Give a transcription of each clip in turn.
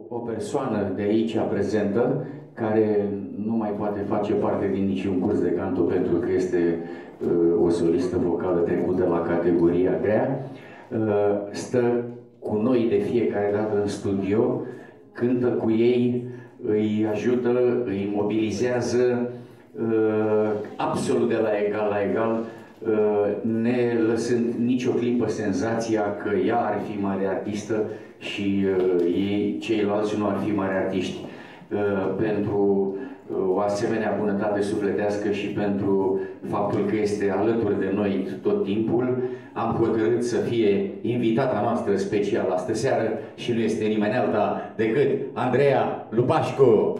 o persoană de aici prezentă care nu mai poate face parte din niciun curs de canto pentru că este o solistă vocală trecută la categoria grea. Stă cu noi de fiecare dată în studio, cântă cu ei, îi ajută, îi mobilizează absolut de la egal la egal, ne lăsând nicio clipă senzația că ea ar fi mare artistă și ei, ceilalți, nu ar fi mari artiști. Pentru o asemenea bunătate sufletească și pentru faptul că este alături de noi tot timpul, am hotărât să fie invitata noastră specială astă seară și nu este nimeni alta decât Andreea Lupașcu.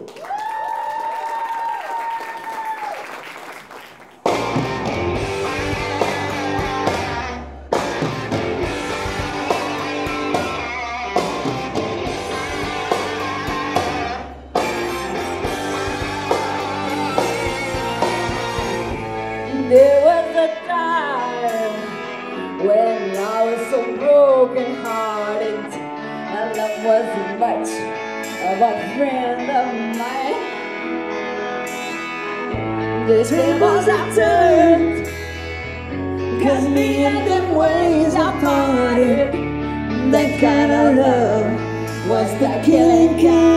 There was a time when I was so broken-hearted, and love wasn't much of a friend of mine. The tables have turned, 'cause me and them ways are parted. That kind of love was the killing kind.